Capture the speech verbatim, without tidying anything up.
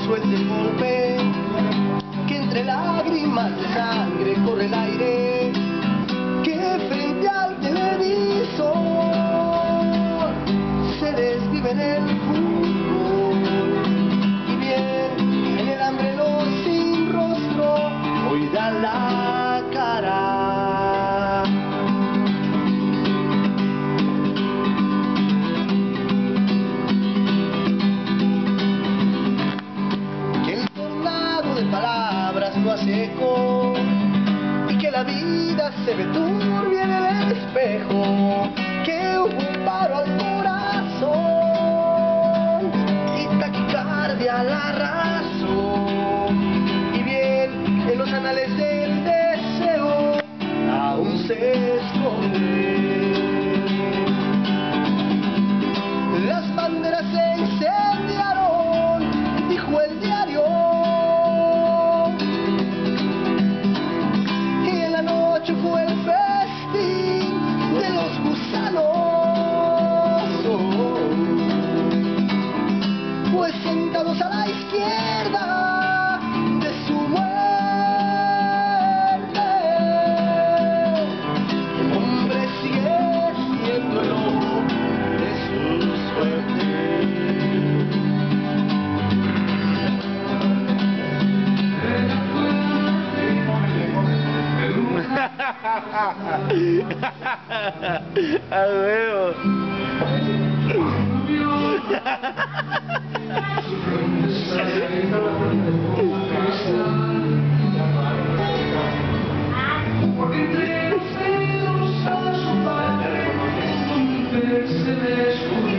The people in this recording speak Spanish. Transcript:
suelte el golpe, que entre lágrimas de sangre corre el aire, que frente al televisor se desvive en el fútbol, y bien en el hambre los sin rostro hoy dan la cara. No hace eco, y que la vida se ve turbia en el espejo, que hubo un paro al corazón y taquicardia a la razón, y bien en los anales del deseo aún se esconde. Las banderas se incendiaron, dijo el diario, fue el festín de los gusanos, pues sentados a la izquierda de su muerte, el hombre sigue siendo el ojo de su suerte. A huevo. Porque entre los dedos a su padre se me esconde.